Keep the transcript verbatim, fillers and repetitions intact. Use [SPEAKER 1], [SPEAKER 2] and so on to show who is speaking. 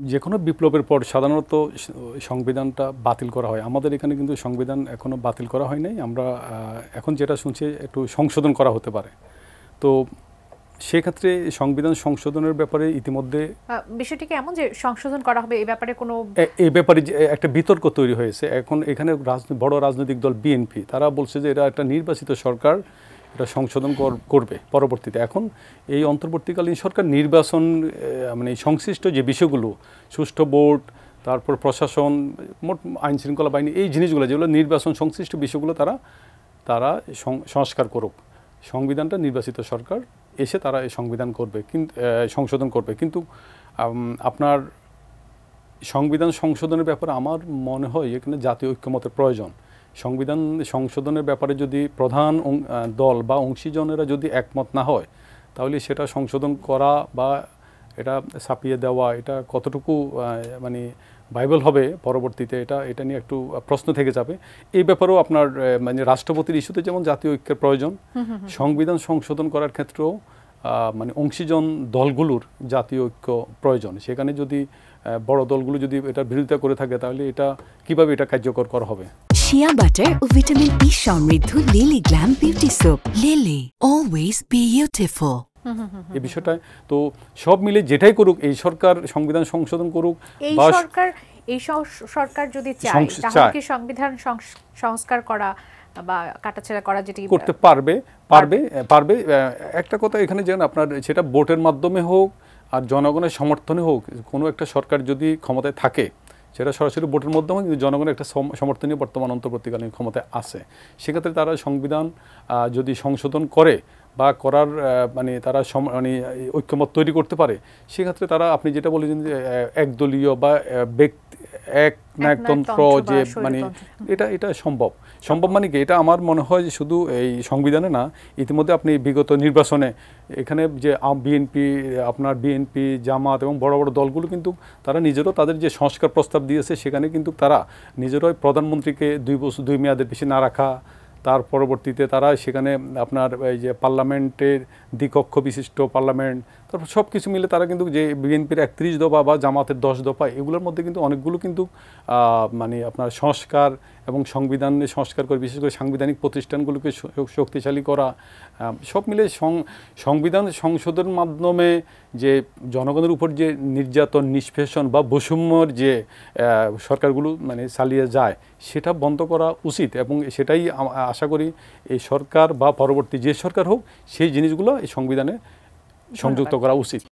[SPEAKER 1] যে কোনো বিপ্লবের পর সাধারণত সংবিধানটা বাতিল করা হয়। আমাদের এখানে কিন্তু সংবিধান এখনো বাতিল করা হয় নাই। আমরা এখন যেটা শুনছি একটু সংশোধন করা হতে পারে। তো সেক্ষেত্রে সংবিধান সংশোধনের ব্যাপারে ইতিমধ্যে
[SPEAKER 2] বিষয়টি কি এমন যে সংশোধন করা হবে এই ব্যাপারে কোনো
[SPEAKER 1] এই ব্যাপারে একটা বিতর্ক তৈরি হয়েছে। এখন এখানে বড় রাজনৈতিক দল বিএনপি তারা বলছে যে এটা একটা নির্বাচিত সরকার, এটা সংশোধন করবে পরবর্তীতে। এখন এই অন্তর্বর্তীকালীন সরকার নির্বাচন মানে সংশ্লিষ্ট যে বিষয়গুলো, সুষ্ঠু ভোট, তারপর প্রশাসন, মোট আইন শৃঙ্খলা বাহিনী, এই জিনিসগুলো যেগুলো নির্বাচন সংশ্লিষ্ট বিষয়গুলো তারা তারা সংস্কার করুক। সংবিধানটা নির্বাচিত সরকার এসে তারা এই সংবিধান করবে, কিন্তু সংশোধন করবে। কিন্তু আপনার সংবিধান সংশোধনের ব্যাপারে আমার মনে হয় এখানে জাতীয় ঐক্যমতের প্রয়োজন। সংবিধান সংশোধনের ব্যাপারে যদি প্রধান দল বা অংশীজনেরা যদি একমত না হয়, তাহলে সেটা সংশোধন করা বা এটা ছাপিয়ে দেওয়া এটা কতটুকু মানে ভাইবল হবে পরবর্তীতে, এটা এটা নিয়ে একটু প্রশ্ন থেকে যাবে। এই ব্যাপারেও আপনার মানে রাষ্ট্রপতির ইস্যুতে যেমন জাতীয় ঐক্যের প্রয়োজন, সংবিধান সংশোধন করার ক্ষেত্রেও মানে অংশীজন দলগুলোর জাতীয় ঐক্য প্রয়োজন। সেখানে যদি বড় দলগুলো যদি এটার বিরোধিতা করে থাকে, তাহলে এটা কিভাবে এটা কার্যকর করা হবে।
[SPEAKER 3] শিয়া বাটার ও ভিটামিন ই সমৃদ্ধ Lily glam beauty soap. Lily always beautiful.
[SPEAKER 1] এই বিষয়টা তো সব মিলে যেটাই করুক, এই সরকার সংবিধান সংশোধন করুক,
[SPEAKER 2] এই সরকার এই সরকার যদি চায় তাহলে কি সংবিধান সংস্কার করা বা কাটাছেঁড়া করা যেটি
[SPEAKER 1] করতে পারবে পারবে পারবে একটা কথা এখানে যেন আপনার সেটা ভোটের মাধ্যমে হোক আর জনগণের সমর্থনে হোক, কোনো একটা সরকার যদি ক্ষমতায় থাকে, সেটা সরাসরি ভোটের মাধ্যমে কিন্তু জনগণের একটা সমর্থনীয় বর্তমান অন্তর্বর্তীকালীন ক্ষমতায় আছে। সেক্ষেত্রে তারা সংবিধান যদি সংশোধন করে বা করার মানে তারা মানে ঐক্যমত তৈরি করতে পারে, সেক্ষেত্রে তারা আপনি যেটা বলেছেন যে একদলীয় বা ব্যক্তি এক নায়কতন্ত্র যে মানে এটা এটা সম্ভব সম্ভব মানে কি, এটা আমার মনে হয় যে শুধু এই সংবিধানে না, ইতিমধ্যে আপনি বিগত নির্বাচনে এখানে যে বিএনপি আপনার বিএনপি জামাত এবং বড় বড় দলগুলো কিন্তু তারা নিজেরও তাদের যে সংস্কার প্রস্তাব দিয়েছে, সেখানে কিন্তু তারা নিজেরাই প্রধানমন্ত্রীকে দুই বছর দুই মেয়াদের বেশি না রাখা, তার পরবর্তীতে তারা সেখানে আপনার এই যে পার্লামেন্টের দ্বিকক্ষ বিশিষ্ট পার্লামেন্ট, তারপর সব কিছু মিলে তারা কিন্তু যে বিএনপির একত্রিশ দফা বা জামাতের দশ দফা, এগুলোর মধ্যে কিন্তু অনেকগুলো কিন্তু মানে আপনার সংস্কার এবং সংবিধানে সংস্কার করে, বিশেষ করে সাংবিধানিক প্রতিষ্ঠানগুলোকে শক্তিশালী করা, সব মিলে সংবিধান সংশোধনের মাধ্যমে যে জনগণের উপর যে নির্যাতন, নিষ্পেষণ বা বৈষম্যর যে সরকারগুলো মানে চালিয়ে যায়, সেটা বন্ধ করা উচিত। এবং সেটাই আশা করি এই সরকার বা পরবর্তী যে সরকার হোক, সেই জিনিসগুলো এই সংবিধানে সংযুক্ত করা উচিত।